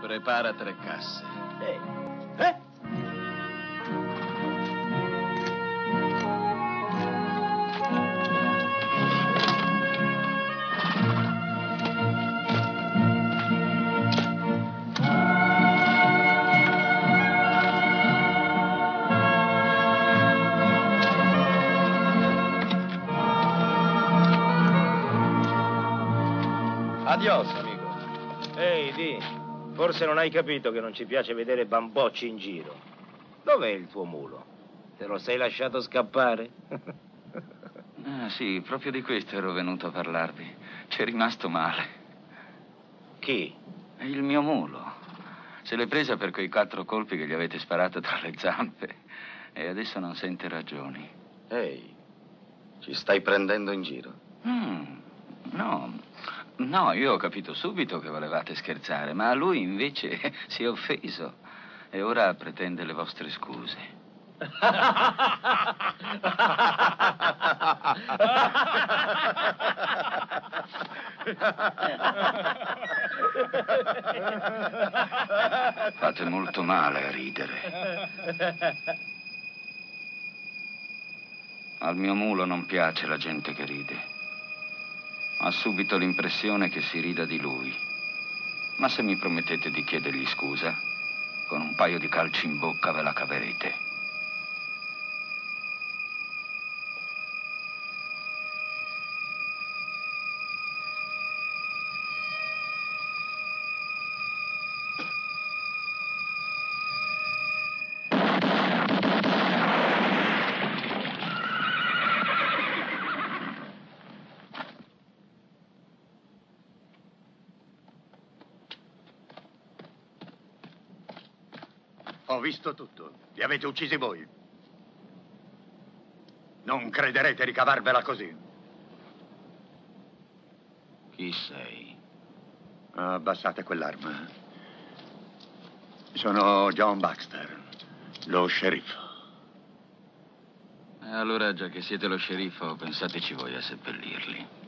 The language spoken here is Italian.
Prepara 3 casse. Eh? Adios, amico. Ehi, Di, forse non hai capito che non ci piace vedere bambocci in giro. Dov'è il tuo mulo? Te lo sei lasciato scappare? Ah, sì, proprio di questo ero venuto a parlarvi. C'è rimasto male. Chi? Il mio mulo. Se l'è presa per quei 4 colpi che gli avete sparato tra le zampe. E adesso non sente ragioni. Ehi, ci stai prendendo in giro? No, io ho capito subito che volevate scherzare, ma lui invece si è offeso. E ora pretende le vostre scuse. Fate molto male a ridere. Al mio mulo non piace la gente che ride. Ha subito l'impressione che si rida di lui. Ma se mi promettete di chiedergli scusa, con un paio di calci in bocca ve la caverete. Ho visto tutto. Li avete uccisi voi. Non crederete ricavarvela così. Chi sei? Abbassate quell'arma. Sono John Baxter, lo sceriffo. Allora, già che siete lo sceriffo, pensateci voi a seppellirli.